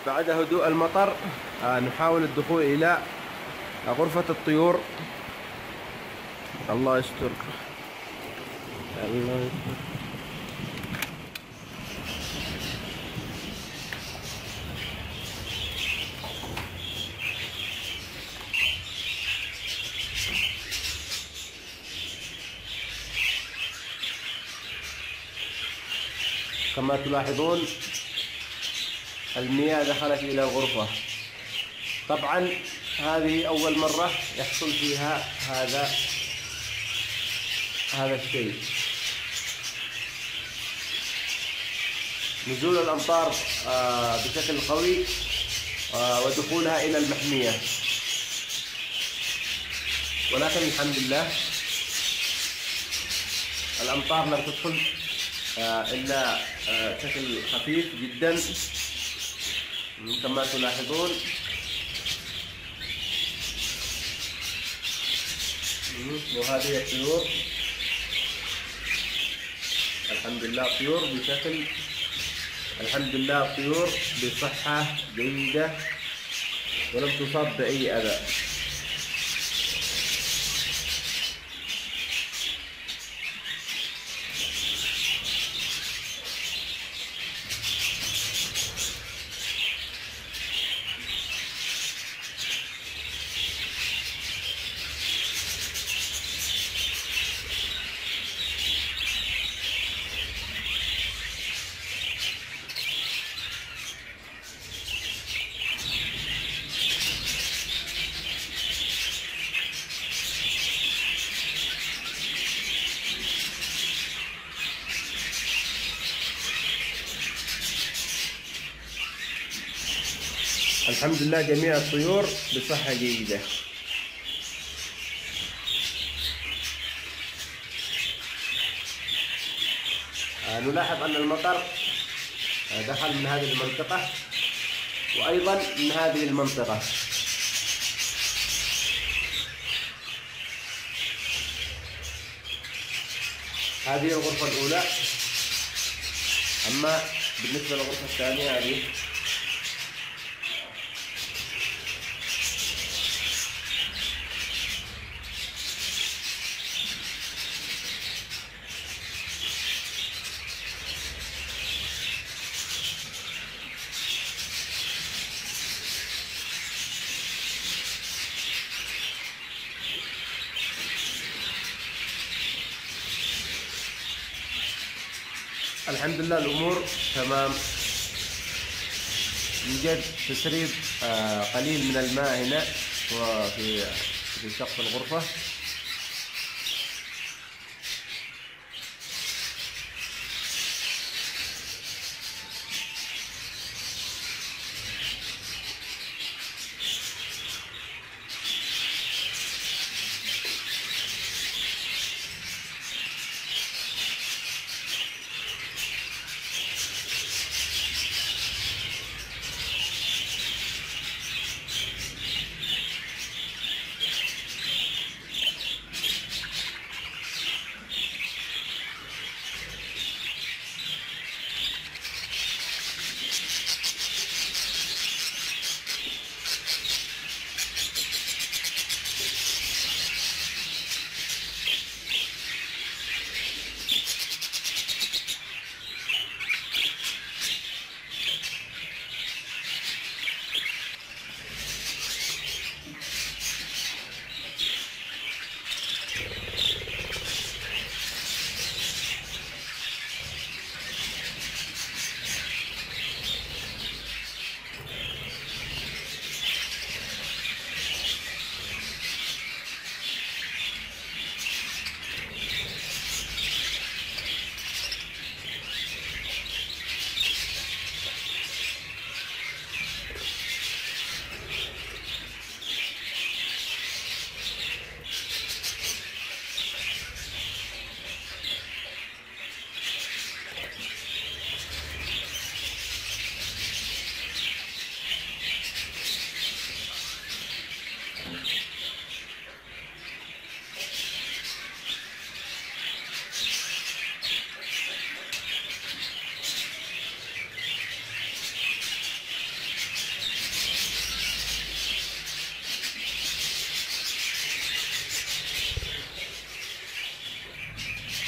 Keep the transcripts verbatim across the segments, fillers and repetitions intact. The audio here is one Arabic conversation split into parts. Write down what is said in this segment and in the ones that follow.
بعد هدوء المطر نحاول الدخول إلى غرفة الطيور. الله يستر الله يستر. كما تلاحظون المياه دخلت إلى الغرفة. طبعا هذه أول مرة يحصل فيها هذا هذا الشيء، نزول الأمطار بشكل قوي ودخولها إلى المحمية، ولكن الحمد لله الأمطار لم تدخل إلا بشكل خفيف جدا كما تلاحظون. وهذه الطيور الحمد لله طيور بشكل الحمد لله طيور بصحة جيدة ولم تصاب بأي أذى. الحمد لله جميع الطيور بصحة جيدة. نلاحظ أن المطر دخل من هذه المنطقة وأيضا من هذه المنطقة. هذه الغرفة الأولى. أما بالنسبة للغرفة الثانية هذه الحمد لله الأمور تمام. يوجد تسريب قليل من الماء هنا وفي في سقف الغرفة.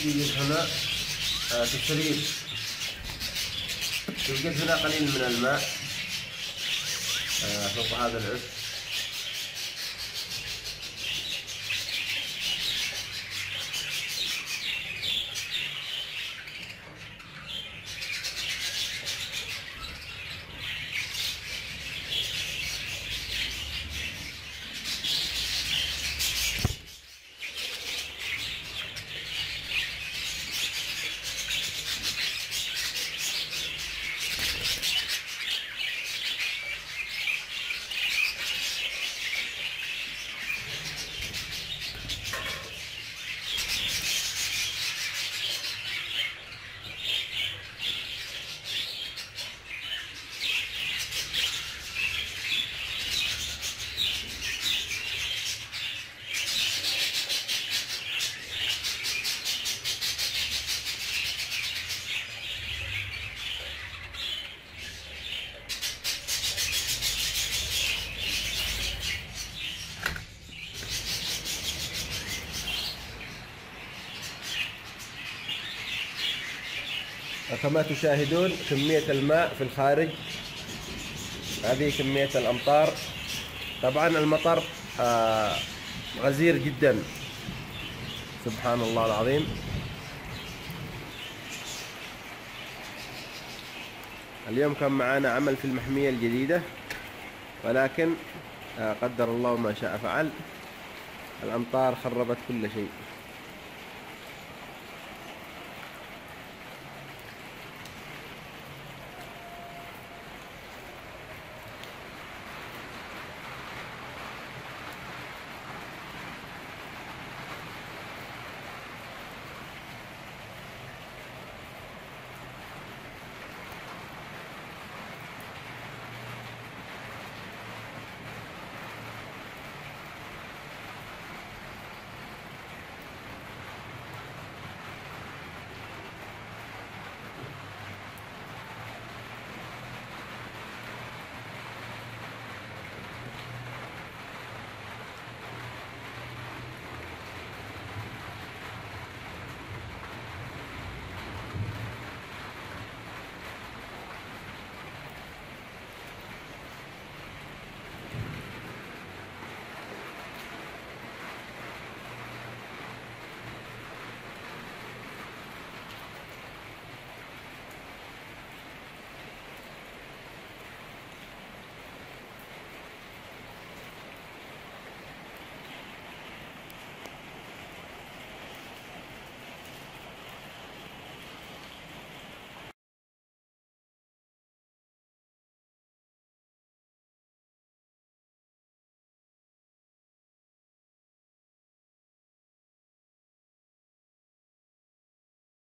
يوجد هنا آه تسريب، يوجد هنا قليل من الماء آه فوق هذا العسر. كما تشاهدون كمية الماء في الخارج، هذه كمية الأمطار. طبعا المطر آه غزير جدا، سبحان الله العظيم. اليوم كان معنا عمل في المحمية الجديدة، ولكن آه قدر الله ما شاء فعل، الأمطار خربت كل شيء.